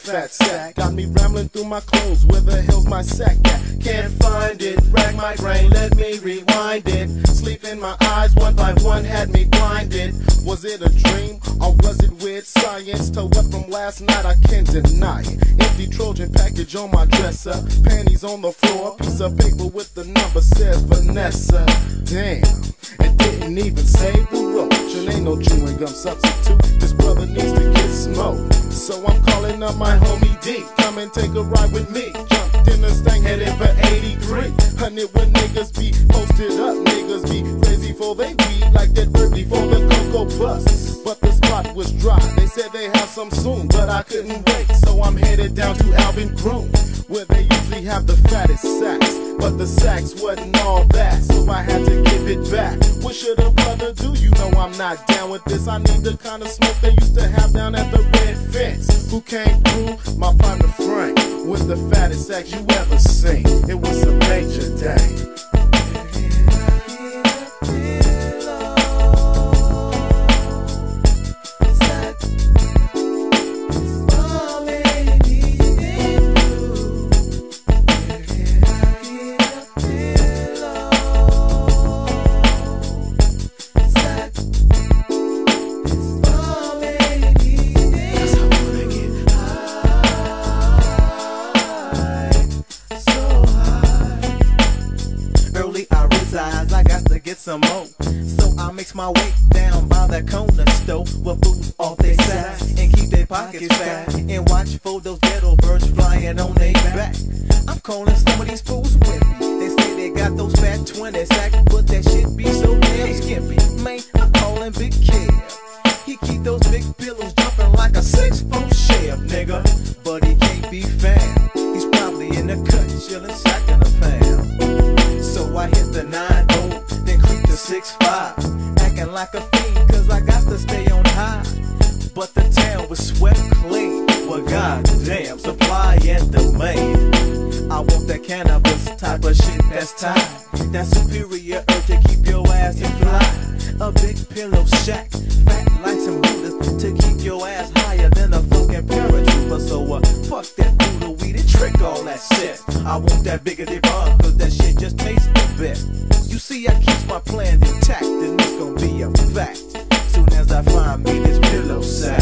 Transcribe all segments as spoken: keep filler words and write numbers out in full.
fat sack. Got me rambling through my clothes, where the hell's my sack at? Can't find it, rack my brain, let me rewind it. Sleep in my eyes, one by one had me blinded. Was it a dream, or was it weird science? To what from last night I can't deny it. Empty Trojan package on my dresser, panties on the floor, piece of paper with the number says Vanessa. Damn, and didn't even save the roach. And ain't no chewing gum substitute, this brother needs to get smoked. So I'm calling up my homie D, come and take a ride with me. Jumped in the Stang, headed for eighty-three. Hundred when niggas be posted up, niggas be crazy for they weed, like that bird before the Cocoa Bus. But the spot was dry, they said they have some soon, but I couldn't wait, so I'm headed down to Alvin Groom, where they usually have the fattest sacks. But the sacks wasn't all that, so I had to give it back. What should a brother do? You know I'm not down with this. I need the kind of smoke they used to have down at the Red Fence. Who came through? My partner Frank, with the fattest sacks you ever seen. It was a major day. I got to get some more, so I mix my way down by that corner store with food off their side and keep their pockets fat and watch for those ghetto birds flying on their back. I'm calling some of these fools with me. They say they got those fat twenty sacks, but that shit be so damn skimpy. Man, I'm calling Big Kev. He keep those big pillows jumping like a six-foot chef, nigga, but he can't be found. He's probably in the cut, chillin', sacking a pound. So I hit the nine oh, then creep to six five, acting like a fiend, cause I got to stay on high. But the town was swept clean. Well, goddamn, supply and demand. I want that cannabis type of shit that's tied, that superior earth to keep your ass in fly. A big pillow shack, fat like some Buddhas, to keep your ass higher than a fucking paratrooper. So uh, fuck that doodle weed and trick all that shit. I want that bigger bomb, cause that shit just tastes the best. You see, I keep my plan intact, and it's gonna be a fact soon as I find me this pillow sack.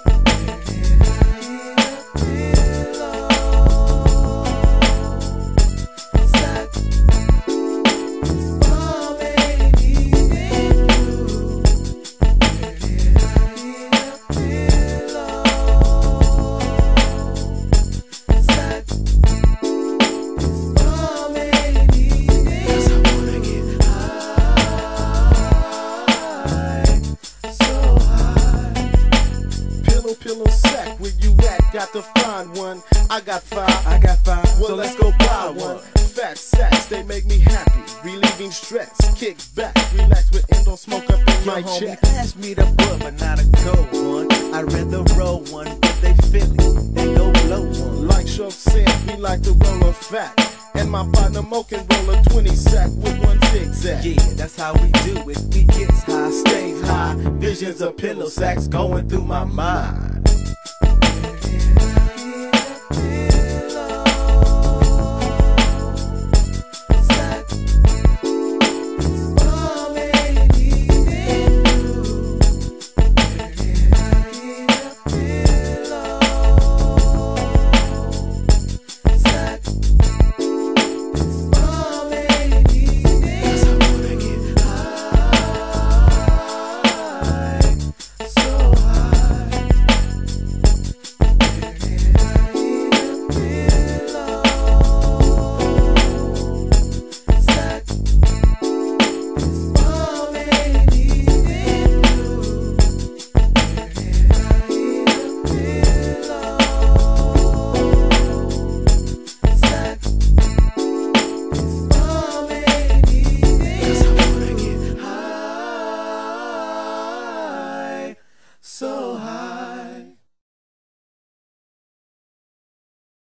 Pillow sack, where you at? Got to find one. I got five. I got five. Well, so let's go buy one. Fat sacks, they make me happy, relieving stress. Kick back, relax with endo smoke up in my homie, chest. pass me the bud, but not a cold one. I'd rather roll one, but they feel it. They go blow one. Like Shook said, we like to roll a fat. And my partner Mo can roll a twenty sack with one zigzag. Yeah, that's how we do it. We gets high, stays high. Visions of pillow sacks going through my mind.